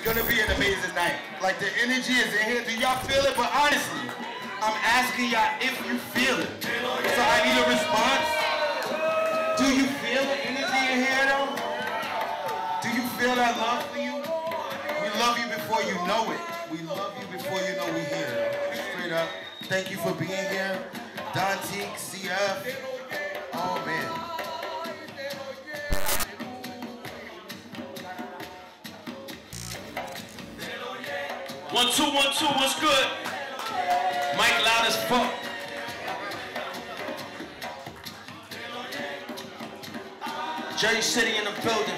gonna be an amazing night. Like the energy is in here. Do y'all feel it? But honestly, I'm asking y'all if you feel it. So I need a response. Do you feel the energy in here though? Do you feel that love for you? We love you before you know it. We love you before you know we're here. Straight up. Thank you for being here. Dontique, CF. Oh man. 1, 2, 1, 2, what's good? Mike loud as fuck. Jersey City in the building.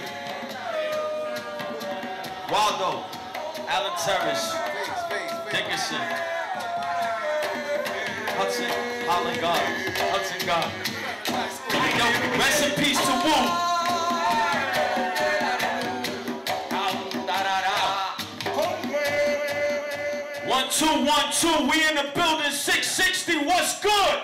Waldo, Alan Terrace, Dickinson, Hudson, Holland God, Hudson God. Yo, rest in peace to Wu. 1, 2, 1, 2, we in the building, 660, what's good?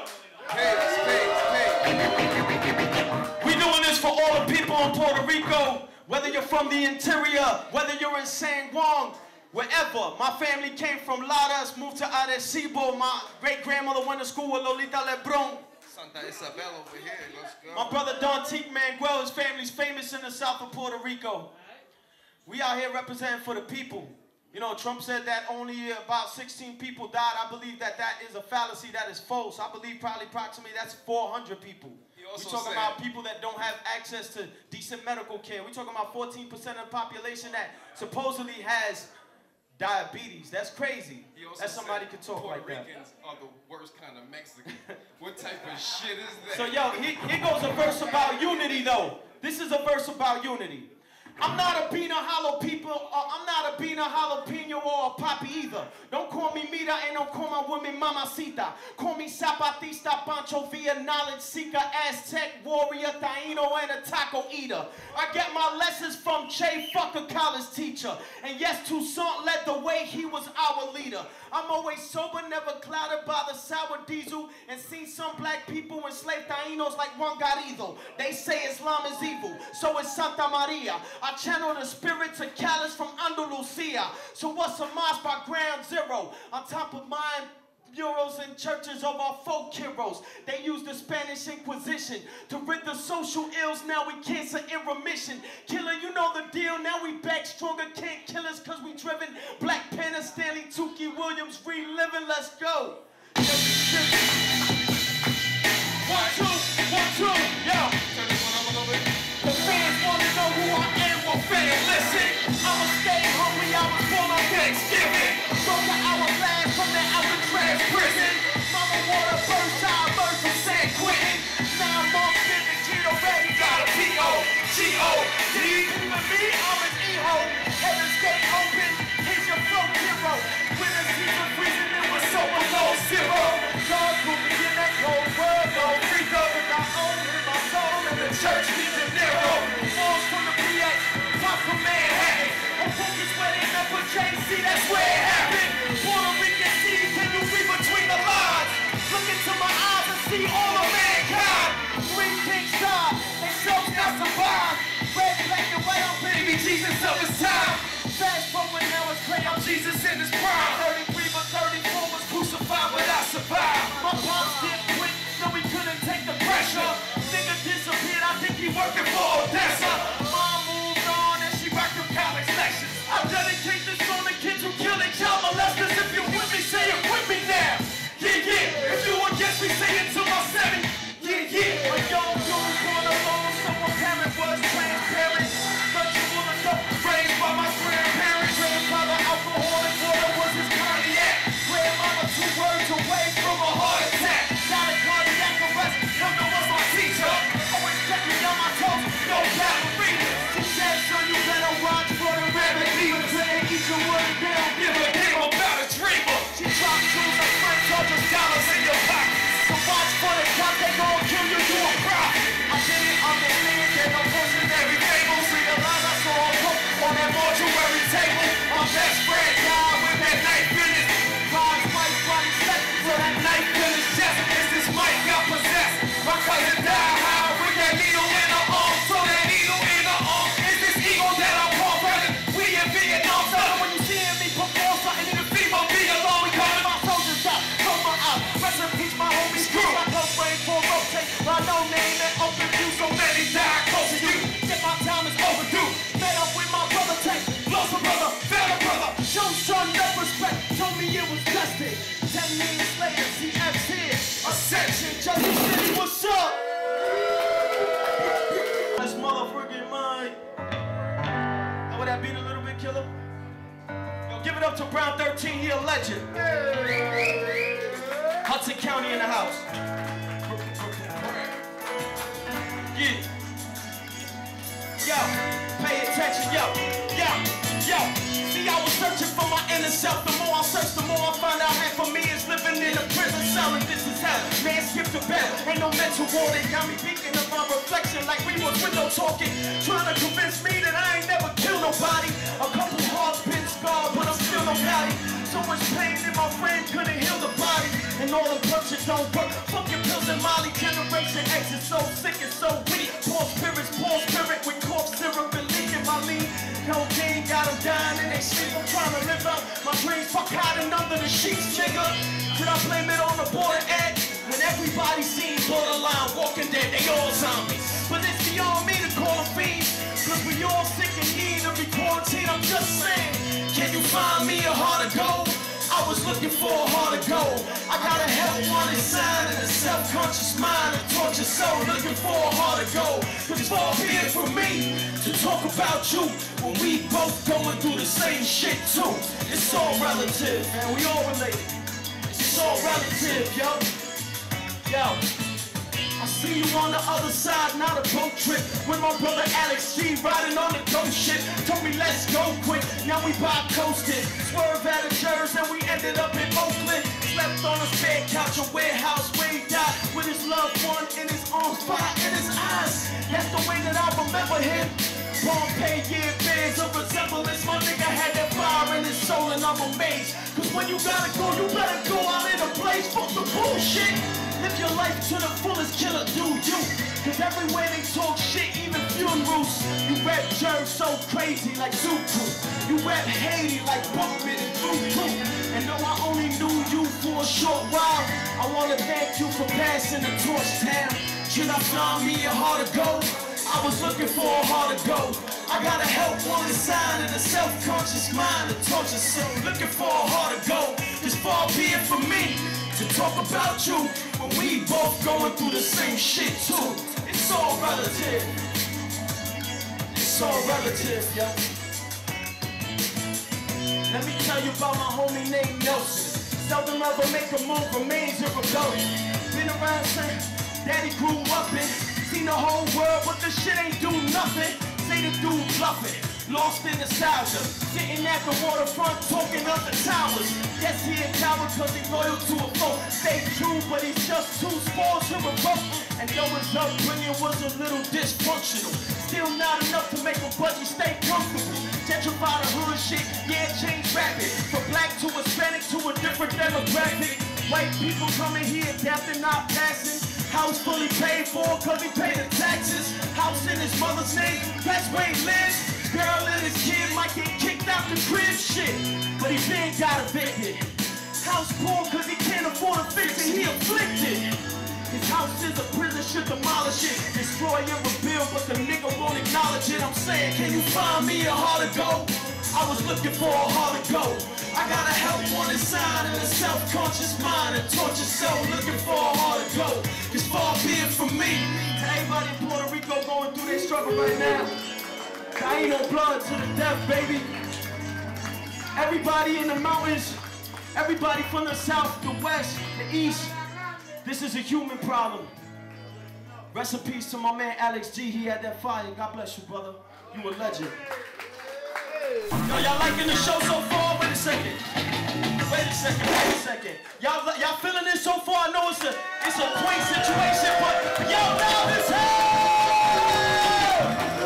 We doing this for all the people in Puerto Rico, whether you're from the interior, whether you're in San Juan, wherever. My family came from Laras, moved to Arecibo. My great-grandmother went to school with Lolita Lebron. Santa Isabel over here, let's go. My brother Dontique Manuel, his family's famous in the south of Puerto Rico. We out here representing for the people. You know, Trump said that only about 16 people died. I believe that that is a fallacy, that is false. I believe probably approximately that's 400 people. We're talking about people that don't have access to decent medical care. We're talking about 14% of the population that supposedly has diabetes. That's crazy. That somebody could talk like that. Puerto Ricans are the worst kind of Mexican. What type of shit is that? So yo, here goes a verse about unity though. This is a verse about unity. I'm not a beaner I'm not a beaner jalapeno or a poppy either. Don't call me Mira and don't call my woman Mamacita. Call me Zapatista, Pancho Villa, knowledge seeker, Aztec warrior, Taino, and a taco eater. I get my lessons from Che, fuck a college teacher. And yes, Toussaint led the way, he was our leader. I'm always sober, never clouded by the sour diesel, and seen some black people enslave Tainos like Juan Garrido. They say Islam is evil, so is Santa Maria. I channel the spirits of Callus from Andalusia. So what's a mosque by ground zero? On top of mine, murals and churches of our folk heroes. They used the Spanish Inquisition to rid the social ills. Now we cancer in remission. Killer, you know the deal. Now we back stronger. Can't kill us cause we driven. Black Panther, Stanley, Tukey, Williams, reliving. Let's go. 1, 2, 1, 2, yo. The fans wanna know who I am. Well, fans, listen. I'ma stay hungry. I was born on Thanksgiving. From the hourglass, from the Alcatraz prison. Mama water first time birth from San Quentin. 9 months in the kid already got a P.O.G.O.D. With me, I'm an E-ho. Heaven's gate open. Here's your flow hero. When the season freezing, it was so below zero. God put me in that cold world. No free throw with my own in my soul. And the church needs a narrow. Falls from the PX. Pop from Manhattan. I'm focused where they never JC. That's where it happened. Puerto Rican seed, can you read between the lines? Look into my eyes and see all of mankind. 3 kings died, they self not survive. Red, black, and white, I'm baby Jesus of his time. Fast forward now it's clear I'm Jesus in his prime. 33 but 34 was crucified, but I survived. My pops didn't quit, no he couldn't take the pressure. Nigga disappeared, I think he working for Odessa. Mom moved on and she rocked them college lectures. I dedicate this song to kids who kill their child molesters. If you're with me, say it with me now. Yeah, yeah. If you against me, say it to my 7. Yeah, yeah. A young dude born alone, so my parent was transparent. Country full of dope, raised by my grandparents. Grandfather alcoholic, water was his cardiac. Grandmama 2 words away from a heart attack. Not a cardiac arrest, no was my teacher. Always kept me on my toes, no doubt. Jersey City, what's up? This motherfucking mind. Know what that beat a little bit, killer? Yo, give it up to Brown 13, he a legend. Hudson County in the house. Yeah. Yo, pay attention, yo. See, I was searching for my inner self. The more I search, the more I find out half of me is living in a prison cell, and this is hell. Man, skip the bell. Ain't no mental war. They got me thinking of my reflection like we was window talking, trying to convince me that I ain't never killed nobody. A couple hearts been scarred, but I'm still nobody. So much pain in my brain couldn't heal the body, and all the purchase don't work. Fucking pills and Molly. Generation X is so sick and so weak. Poor spirit with corpse syrup and leaking my lean. Cocaine got them dying and they sleep. I'm trying to live out my dreams. Fuck hiding under the sheets, nigga. Should I blame it on the border ad? When everybody seems borderline, walking dead, they all zombies. But it's beyond me to call them fiends, cause we all sick and need to be quarantined. I'm just saying, can you find me a heart of gold? I was looking for a heart of gold. I got a help wanted sign and a self-conscious mind, a tortured soul, looking for a heart of gold. Cause far be it from me to talk about you when we both going through the same shit too. It's all relative, man, we all related. It's all relative, yo. I see you on the other side, not a boat trip. With my brother Alex G riding on the ghost shit. Told me let's go quick, now we bi-coasted. Swerve out of Jersey and we ended up in Oakland. Slept on a spare couch, a warehouse where he died, with his loved one in his arms, fire in his eyes. That's the way that I remember him. Pompeii, yeah, bears of resemblance. My nigga had that fire in his soul and I'm amazed. Cause when you gotta go, you better go out in a blaze. Fuck the bullshit. Live your life to the fullest, killer, do you. Cause everywhere they talk shit, even funerals. You rap Jerv so crazy like Zuku. You rap Haiti like Bookman and Fuku. And though I only knew you for a short while, I wanna thank you for passing the torch down. Should I find me a heart of gold? I was looking for a heart of gold. I got a help wanted sign and a self-conscious mind, a tortured soul, looking for a heart of gold. Cause far be it from me to talk about you when we both going through the same shit too. It's all relative. It's all relative, yo. Let me tell you about my homie named Nelson. Seldom ever make a move, remains in rebellion. Been around since daddy grew up in. Seen the whole world, but this shit ain't do nothing. Say the dude bluffing, lost in nostalgia. Sitting at the waterfront, talking up the towers. Yes, he a coward cause he loyal to a foe. Stay true, but he's just too small to revoke. And though his upbringing was a little dysfunctional, still not enough to make a budget stay comfortable. Gentrify the hood shit, yeah, change rapid. From black to Hispanic to a different demographic. White people coming here, deaf and not passing. House fully paid for cause he paid the taxes. House in his mother's name, that's where he lives. Girl and his kid might get kicked out the crib, shit. But he been got evicted. House poor cause he can't afford to fix it, he afflicted. His house is a prison, should demolish it. Destroy and rebuild, but the nigga won't acknowledge it. I'm saying, can you find me a heart of gold? I was looking for a heart of gold. I got a help wanted sign and a self-conscious mind, a tortured soul, looking for a heart of gold. Cause far be it from me. To everybody in Puerto Rico going through their struggle right now, I ain't no blood to the death, baby. Everybody in the mountains, everybody from the south, the west, the east, this is a human problem. Rest in peace to my man Alex G, he had that fire. God bless you, brother. You a legend. Yo, y'all liking the show so far? Wait a second. Y'all feeling this so far? I know it's a quaint situation, but yo, now it's hell!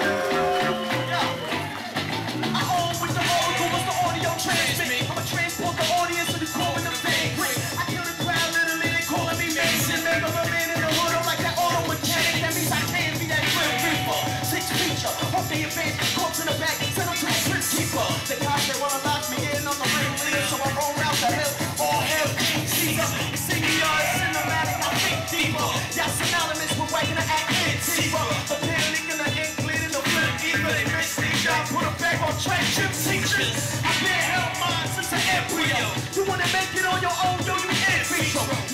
I own with the oracle, what's the audio transmit? I'ma transport the audience to the core in the vein. I kill the crowd literally, they calling me Mason. Never a man in the hood, I'm like that auto mechanic. That means I can't be that grim reaper. 6 feature, hope they advance, corpse in the back, send them to the Prince Keeper. The cops they wanna lock me in on the ring leader, so I roll out the hill. All hell, King Caesar. You see me on cinematic, I think deeper. Y'all synonymous with waking the act Antifa. The panic and the ink bleeding, the flip deeper. They missed these, y'all put a back on track, chip teachers. I've been held mine since an embryo. You wanna make it on your own, yo, you in vitro. You think we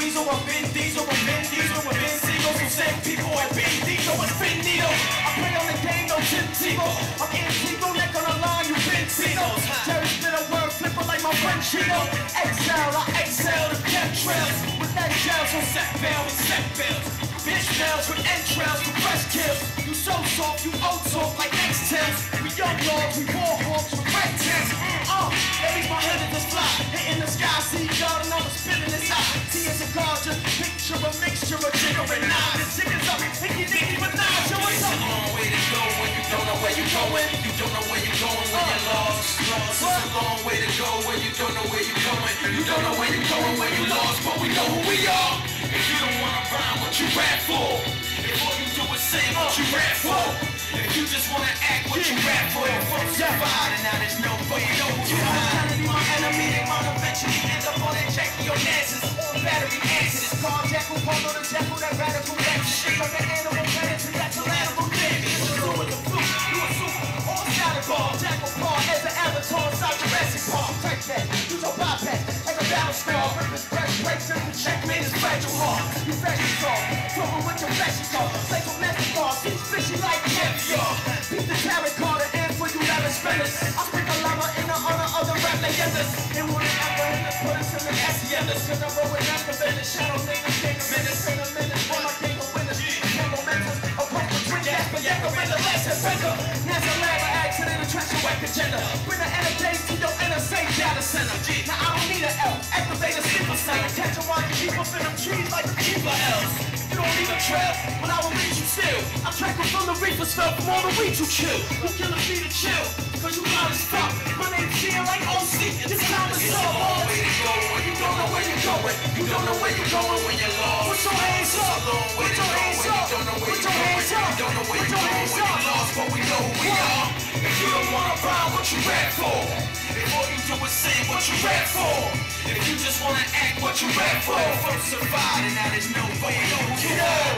Diesel, I'm Vin Diesel, I'm Vin Diesel, I'm Vin Siegel. So same people at Vin Diesel, I'm Vin Needle. I play on the game, no Tim Tebow. I'm Antigo, neck on the line, you Vin Tino. Jerry spit a word flipper like my friend Chino. Excel, I excel the chemtrails with that gel, so set bail with set bills. Bitch nails with entrails for breast kills. You so soft, you old soft like X-Tails. We young lords, we war hawks with red tails. That makes my head in this fly. Hitting the sky, see God and I'm spinning this eye. See it's a god, just picture a mixture of jigger and nine. The chickens up, Nicki Minaj, yo, what's up? It's a long way to go when you don't know where you're going. You don't know where you're going when you're lost. It's a long way to go when you don't know where you're going. You don't know where you're going when you're lost, but we know who we are. If you don't wanna rhyme, what you rap for? If all you do is sing, what you rap for? If you just wanna act, what you rap for? You're from survive, and now there's no way you know who you are. Trying to be my enemy, they might eventually end up on that Jackie Onassis. Battery acid, it's called Jackal, Polo the Jackal, that radical action. Like an animal predator, that's a animal thing. You do with the fluke, you a super, all salad ball. Jackal Paw as an avatar inside Jurassic Park. Take that, use your bypass as a battle scar. Rip his breast, breaks in the checkmate is fragile heart. You fashion talk, trouble with your fashion talk. Play some message ball, seems fishy like caviar. Beat the tarot card and end for you lavish spenders. I stick a llama in the honor of the rap legendas. It wouldn't ever end us, put us in the haciendas. Cause I roll with activators, shadow niggas, king of minutes, in a minute, for my king of winners. King momentous, a pump of twin gas, but yakka in the last offender. NASA lab, an accident, a trash your whack agenda. Bring the NFJs to your inner safe data center. Now I don't need an L, activate a sleeper cell. Catch a while you keep up in them trees like the keeper L's. You don't leave a trail, but I will reach you still. I'm tracking from the reaper stuff from all the weed you kill. You killers need to chill, cause you loud as fuck. My name's Ian like OC, this time is so hard. You don't know where you're going. You don't know where you're going when you're lost. Put your hands up, put your hands up, put your hands up, You don't know where put you're your going hands when up. you're lost, but we know who we are. If you don't wanna rhyme, what you rap for? If all you do is sing, what you rap for? If you just wanna act, what you rap for? From survive, and now there's no way you know who you are.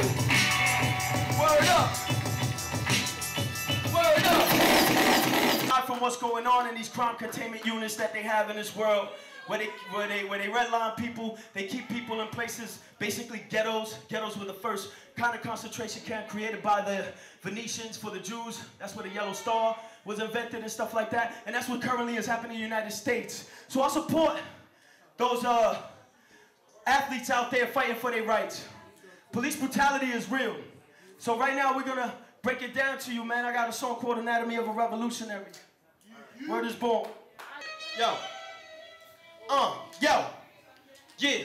Word up. Word up. Aside from what's going on in these crime containment units that they have in this world, where they redline people, they keep people in places, basically ghettos. Ghettos were the first kind of concentration camp created by the Venetians for the Jews. That's where the Yellow Star was invented and stuff like that. And that's what currently is happening in the United States. So I support those athletes out there fighting for their rights. Police brutality is real. So right now we're gonna break it down to you, man. I got a song called Anatomy of a Revolutionary. Word is born. Yo. Yo. Yeah.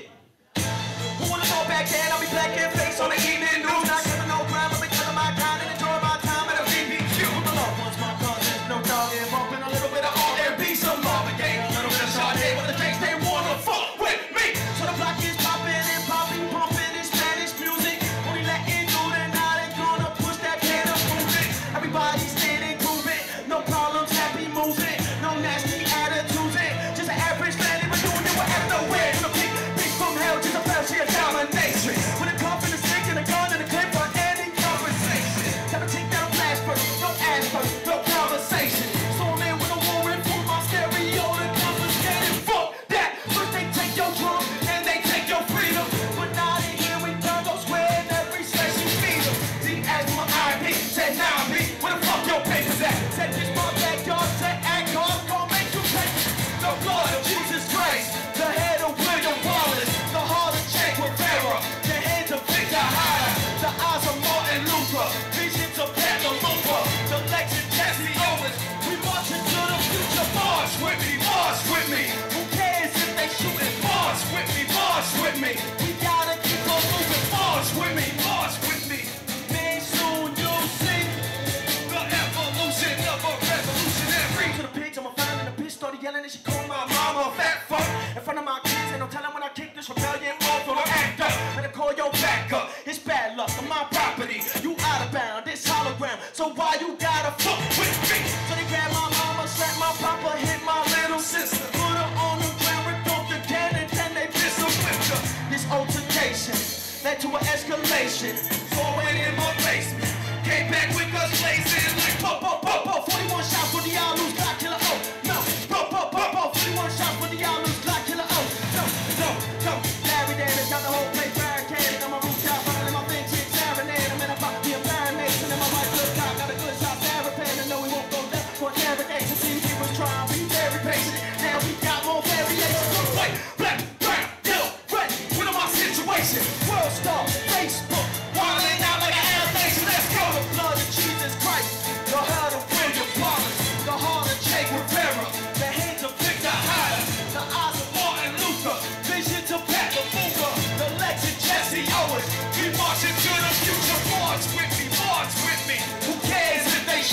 Who wanna go back then? I'll be black in face on the evening news. Not killing no crime, I'll be killing my kind and enjoy my time at a BBQ. My loved ones, my cousins, no dog and bumping a little bit of R&B, some Marvin Gaye, a little bit of Sade, but the things they wanna fuck with me. So the block is popping and popping, pumping in Spanish music. Only letting do that, now they gonna push that can of moving. Everybody's standing, grooving, no problems, happy moving, no nasty attitudes, just an average man, but doing it whatever, nowhere. From the big from hell, just a sheer domination. With a cup and a stick and a gun and a clip for any conversation. Time to take down flash first, no ass first, no conversation. So I'm in with a warrant for my stereo and confiscated. Fuck that! First they take your drum and they take your freedom. But now they here we turn those square in every session feed them. See as my IP said now me, where the fuck your papers at? Said this my backyard, said act hard, gon' make you pay. The blood of Jesus Christ, the head of William Wallace, the heart of Che Guevara, the hands of Victor Jara, the eyes of Martin Luther, visions of Pamela Luther, the legs of Jesse Owens. We march into the future. March with me, march with me. Who cares if they shooting? March with me, march with me. We gotta keep on moving. March with me, march with me. Man, soon you'll see the evolution of a revolutionary. To the pigs, I'm a fan in the bitch started yelling and she called my mama a fat fuck. In front of my kids, and I'm telling when I kick this rebellion off on an act up. Better call your back up. It's bad luck on my property. You out of bound, it's hologram. So why you gotta fuck with me? So they grab my mama, slap my papa, hit my little sister. Put her on the ground, ripped off the cannon, then they pistol whipped her. This altercation led to an escalation. So I went in my basement. Came back with us blazing like pop, pop, pop, pop. 41 shots for the Alus, God killer, oh, no. Pop, pop, pop, pop. 41 shots for the Alus, God killer, oh, no, no, no. Larry Davis got the whole place.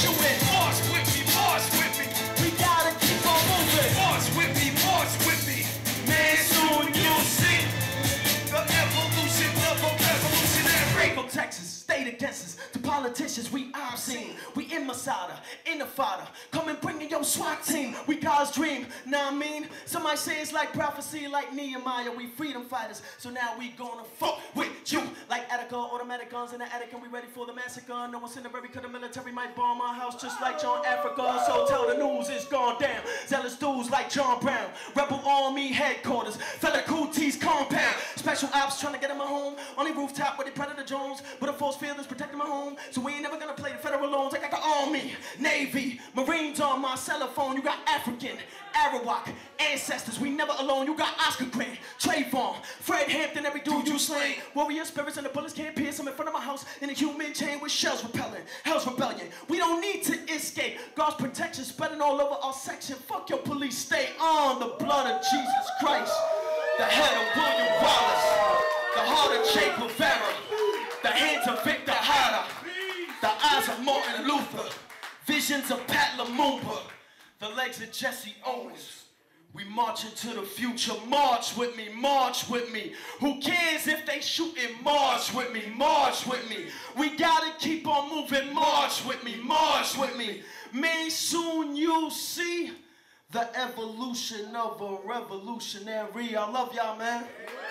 shooting. March with me, march with me. We gotta keep on moving. March with me, march with me. Man, soon you'll see the evolution of a revolutionary. Waco, Texas, state of Texas. To politicians, we obscene. We in Masada, in the fodder. Come and bring in your SWAT team. We God's dream, know what I mean? Somebody say it's like prophecy, like Nehemiah. We freedom fighters, so now we gonna fuck with you. Like Attica, automatic guns in the attic, and we ready for the massacre. No one's in the very cause the military might bomb our house just like John Africa. So tell the news it's gone down. Zealous dudes like John Brown. Rebel Army headquarters, Fela Kuti's compound. Special ops trying to get in my home. On the rooftop with the Predator Jones. But a false field is protecting my home. So we ain't never gonna play the federal loans. I got the Army, Navy, Marines on my cell phone. You got African, Arawak, ancestors. We never alone. You got Oscar Grant, Trayvon, Fred Hampton, every dude you slain. Warrior spirits and the bullets can't pierce. I'm in front of my house in a human chain with shells repelling. Hell's rebellion. We don't need to escape. God's protection spreading all over our section. Fuck your police. Stay on the blood of Jesus Christ. The head of William Wallace. The heart of Che Guevara. The hands of Victor Jara. The eyes of Martin Luther. Visions of Pat Lumumba. The legs of Jesse Owens. We march into the future. March with me, march with me. Who cares if they shooting? March with me, march with me. We gotta keep on moving. March with me, march with me. Man, soon you'll see the evolution of a revolutionary. I love y'all, man.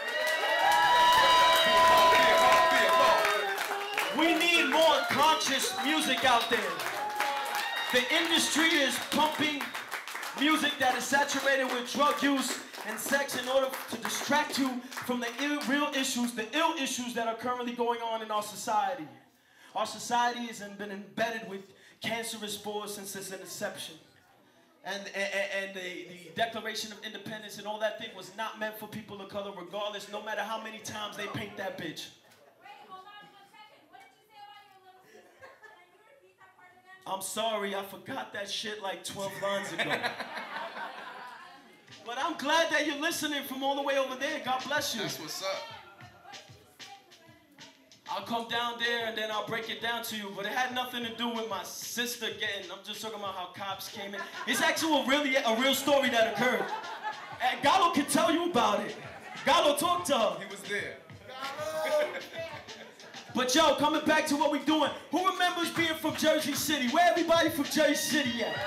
We need more conscious music out there. The industry is pumping music that is saturated with drug use and sex in order to distract you from the real issues, the ill issues that are currently going on in our society. Our society has been embedded with cancerous force since its inception. And the Declaration of Independence and all that thing was not meant for people of color, regardless, no matter how many times they paint that bitch. I'm sorry, I forgot that shit like 12 lines ago. But I'm glad that you're listening from all the way over there. God bless you. That's what's up. I'll come down there and then I'll break it down to you. But it had nothing to do with my sister getting. I'm just talking about how cops came in. It's actually a real story that occurred. And Gallo can tell you about it. Gallo talked to her. He was there. But yo, coming back to what we're doing, who remembers being from Jersey City? Where everybody from Jersey City at?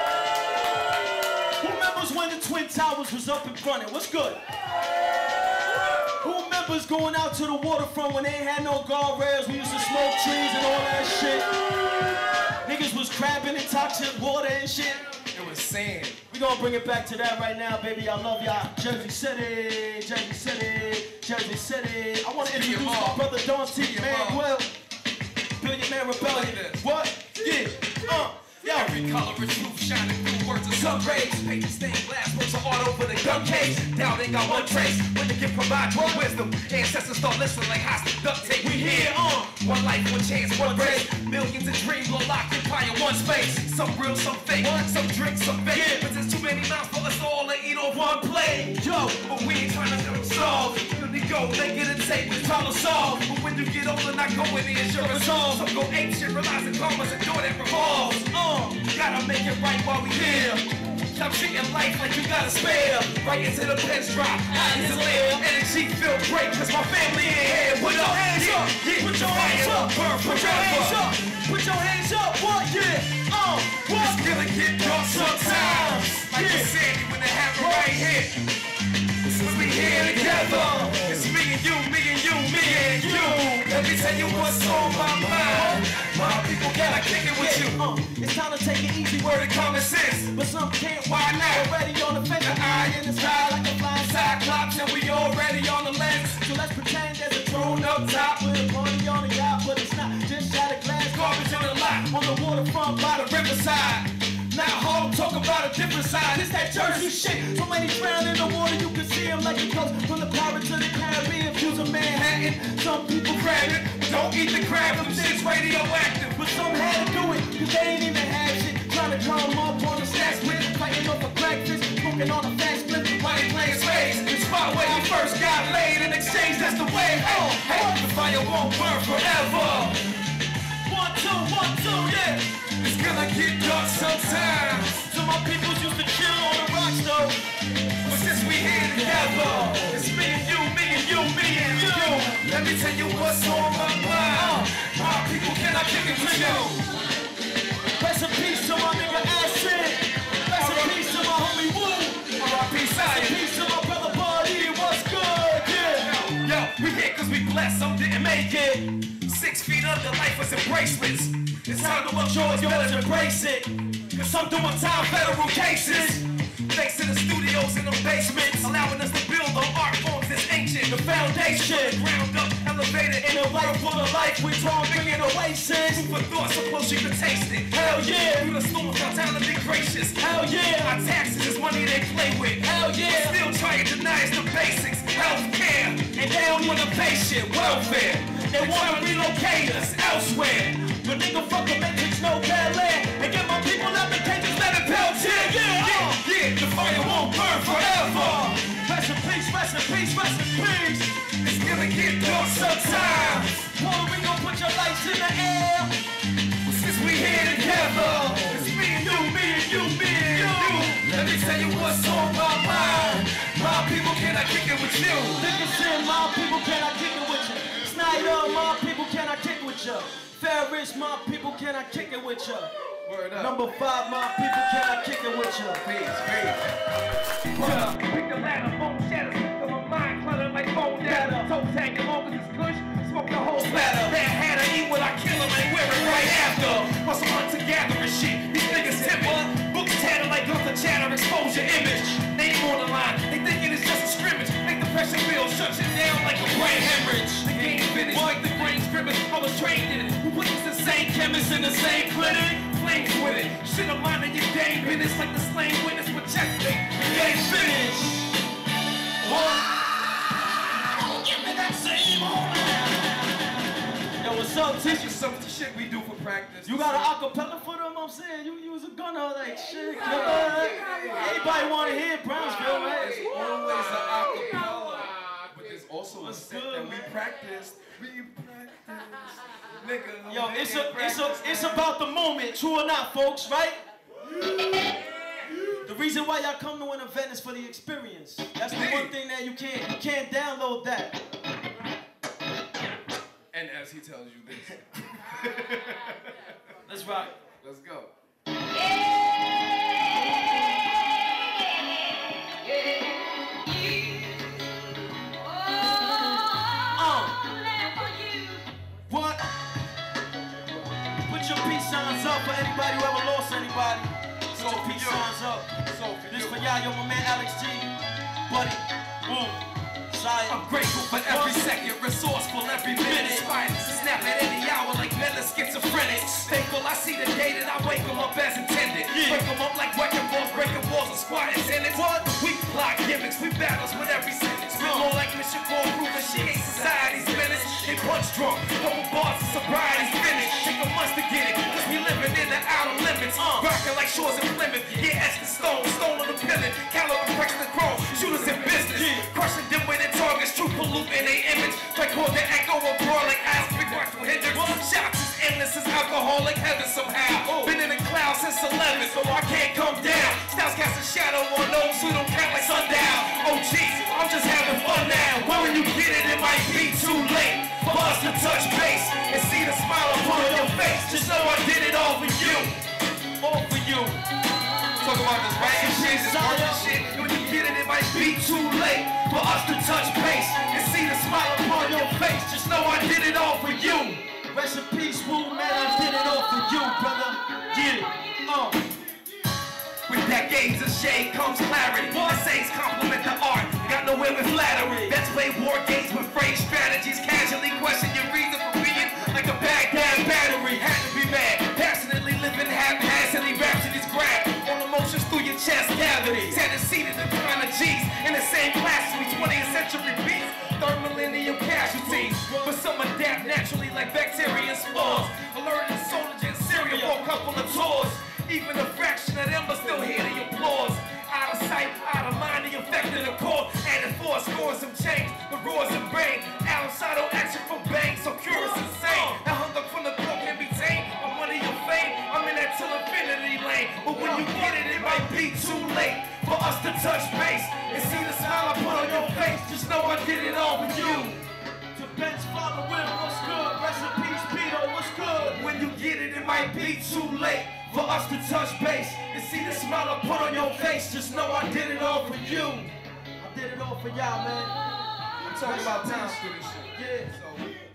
Who remembers when the Twin Towers was up and running? What's good? Who remembers going out to the waterfront when they ain't had no guardrails? We used to smoke trees and all that shit. Niggas was crabbing in toxic water and shit. It was sand. We gonna bring it back to that right now, baby. I love y'all. Jersey City, Jersey City, Jersey City. I want to introduce my brother Don T. Manuel. Billion Man Rebellion. What? Yeah. Yo. Every color is truth shining through words of sun rays. Pages stained glass, works of art over the gun case. Doubt ain't got one trace. When the gift provides more wisdom, ancestors start listening like hostage duct tape. We here, one life, one chance, one race. Millions of dreams will occupy in one space. Some real, some fake, some drink, some fake. Yeah. But there's too many mouths for us all to eat on one plate. Yo, but we ain't trying to solve. You go, they get a tape, it's trying to solve. But when you get older, not go in the insurance hall. Some go ape shit, realizing karma's a door that revolves. Gotta make it right while we here. Stop treating life like you gotta spare. Right into the pens drop, out into lair. Energy feel great, cause my family in here. Put your hands up, put your hands up, put your hands up, put your hands up, what, yeah, what? It's gonna get dark sometimes. Like you said, when they have it right here. Since we here together, it's me and you, me and you, me and you. Let me tell you what's on my mind. My people gotta kick it with you. It's time to take it easy, Word of common sense, but some can't. why not? Already on the fence, The eye in the sky like a flying cyclops, and we already on the lens. so let's pretend there's a Thrown drone up top, with a party on the yacht, but it's not just shattered glass. garbage in the lot, On the waterfront by by the riverside. Now Harlem talk about a different side. It's that Jersey shit. So many drown in the water, you can see them like it goes from the pirates to the Caribbean, views of Manhattan. Some people Grab it, don't eat the crab, them shit's radioactive. but some had to do it, cause they ain't even had shit. Trying to come up on the stats with, fighting over breakfast, smoking on a fast clip. While they playing spades, the spot where you first got laid in exchange, that's the way. Hey, the fire won't burn forever. 1, 2, 1, 2, yeah. It's gonna me tell you what's on my mind. My people, can I kick it with you? Rest in peace to my nigga Acid. Rest in peace to my homie Woo. R.I.P. Rest in peace to my brother Buddy. What's good? Yeah. Yo, we here cause we blessed, some didn't make it. 6 feet under, life was in bracelets. It's time to look yours, better embrace it. Cause I'm doing time federal cases. Thanks to the studios in the basements, allowing us to build on art forms that's ancient. The foundation, ground up, elevated in a world full of life. We talk bringing oasis. Food for thought, so close you can taste it. Hell yeah, through the storms, our time to be gracious. Hell yeah, our taxes is money they play with. Hell yeah, but still trying to deny us the basics. Healthcare, and they don't want to pay shit. Welfare, they want to relocate us elsewhere. But nigga, fuck the Matrix, no bad land. And get my people out the cages, let it pelt yeah. Yeah, the fire won't burn forever. Rest in peace, rest in peace, rest in peace. It's gonna get dark sometimes. Puerto Rico, put your lights in the air. Since we here together, it's me and you, me and you, me and you. Let me tell you what's on my mind. My people, can I kick it with you? Dickinson, my people, can I kick it with you? Snyder, my people, can I kick it with you? Ferris, my people, can I kick it with you? Word up. Number 5, my people, can I kick it with you? Peace. Yeah. Pick the ladder, phone shatters, got my mind cluttered like phone data. Toe tag as long as it's kush, smoke the whole splatter. Bad had to eat what I kill him and wear it right after. Want some hunter-gathering shit, these niggas timid. Books tatted like Gunther Chatter, expose your image. Name on the line, they thinking it's just a scrimmage. Make the pressure feel, shut you down like a brain hemorrhage. The game finished like the brain scrimmage, I was trained in it. Who put these the same chemists in the same clinic? Flames with it, shit I'm minding your dang business like the slain witness with checkmate. The game finished. Give me that same old. Yo, what's up, Teach teacher? you some of the shit we do for practice. You got an acapella for them? I'm saying you was a gunner like shit. Everybody want to hear Brownsville, right? There's always an acapella, but there's also a What's set good, that we man? practice. Nigga, Yo, it's about the moment, true or not, folks, right? The reason why y'all come to an event is for the experience. That's the one thing that you can't download that. And as he tells you this, Let's rock. let's go. What? Put your peace signs up for anybody who ever lost anybody. Put your peace signs up. This for y'all, yo, my man Alex G. Buddy, boom. I'm grateful for every second, resourceful every minute. Inspired to snap at any hour like mental schizophrenic. Thankful I see the day that I wake them up as intended. Wake them up like wrecking balls, breaking walls, and squad attendants. We plot gimmicks, we battles with every sentence. We're more like Mission Call, proving she ain't society's menace. They punch drunk, couple bars of sobriety's finished. Take a month to get it, cause we living in the outer limits. Rocking like shores in Plymouth, yeah, etched in stone, stone on the pillar. Caliber pricks the chrome, shooters in business. Crushing them with targets, true polluting they image. Like call the echo of roar like aspic, watch for Hendrix. Shots is endless as alcoholic heaven somehow. Been in the clouds since 11, so I can't come down. Styles cast a shadow on those who don't count like sundown. Oh geez, I'm just having fun now. When you get it, it might be too late for us to touch base and see the smile upon your face. Just know I did it all for you, all for you. Talk about this rain shit, this working shit. When you get it, it might be too late for us to touch base and see the smile upon your face. Just know I did it all for you. Rest in peace, Woo, man, I did it all for you, brother. Yeah, With decades of shade comes clarity. Essays compliment the art. Got nowhere with flattery. Let's play war games with phrase strategies. Casually question your reason for being like a Baghdad battery. Had to be mad. Passionately living haphazardly. Rhapsodies grab on emotions through your chest cavity. Antecedent the kind of G's in the same class as me. 20th century beats. Third millennium casualties. But some adapt naturally like bacteria and spores. Alerting soldiers in Syria for a couple of tours. Even a fraction of them are still here to applause. Out of sight, out of mind, the effect of the core. Added force, scoring some change, but roars and brain. Outsider action from bang, so curious insane. That hunger from the core can be tamed. My money or fame, I'm in that till infinity lane. But when you get it, it might be too late for us to touch base and see the smile I put on your face. Just know I did it all with you. to bench follow might be too late for us to touch base and see the smile I put on your face. Just know I did it all for you. I did it all for y'all, man. I'm talking about time. to this shit. Yeah. So